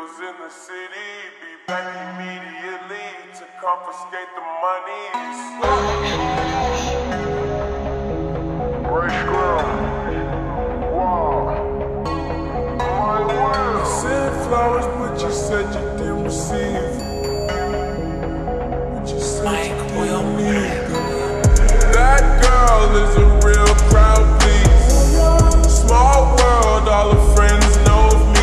beatles in the city, be back immediately to confiscate the monies. You sent flowers, but you said you didn't receive. But you said you didn't need them. That girl is a real crowd, please. Small world, all her friends know of me.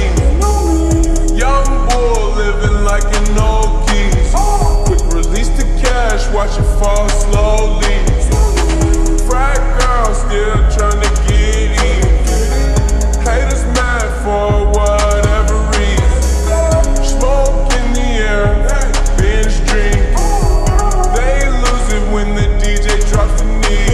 Young bull living like an old geese. Quick release the cash, watch it fall slowly. Frat girl still trying to get in. Haters mad for whatever reason. Smoke in the air, binge drink. They lose it when the DJ drops the knee.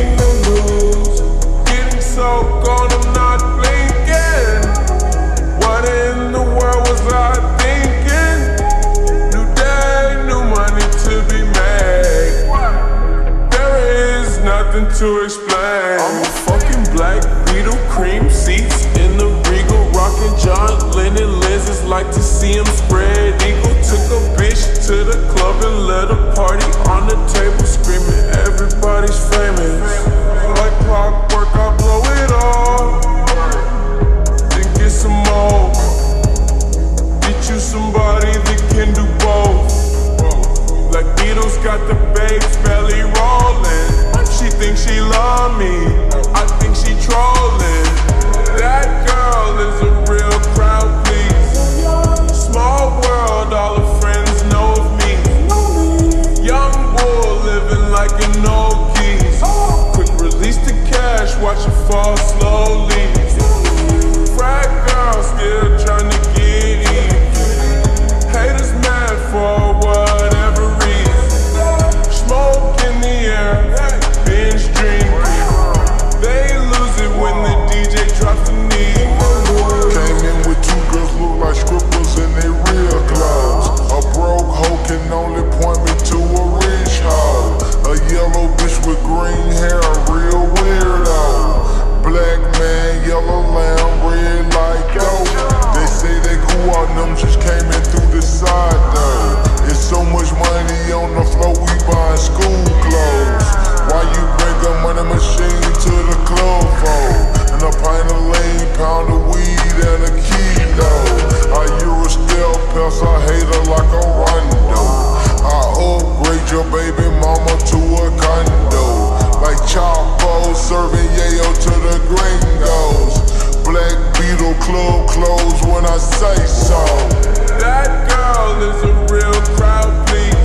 Getting so gone, I'm not blinking. What in the world was I thinking? New day, new money to be made. There is nothing to explain. I'm a fucking black beetle, cream seats in the Regal, rockin' John Lennon lenses, like to see him spread eagle. Took a bitch to the club and let a party on the table, screaming everybody's famous. Like clockwork, I blow it all, then get some more. Get you somebody that can do both. Like Beatles got the babes belly rolling. She thinks she love me, I think she trolling. That girl is a real crowd, please. Small world, all her friends know of me. Young bull living like an old geese. Quick release the cash, watch it fall slowly. Frat girl still trying to get in. Haters mad for whatever reason. Smoke in the air, binge drink. They lose it when the DJ drops the knee. Came in with two girls, look like scribbles in they real clothes. A broke hoe can only point me to a rich hoe. A yellow bitch with green hair, a real weirdo. Black man, yellow lamb, red like gold. They say they cool out, them just came in through the side though. It's so much money on the floor, we buying school clothes. Why you bring a money machine to the club for? And a pint of lean, pound of weed, and a kilo. I Euro still pels, I hate her like a rondo. I upgrade your baby mama to a condo. Like Chapo, serving yayo to the gringos. Black Beetle club clothes when I say so. That girl is a real crowd, please.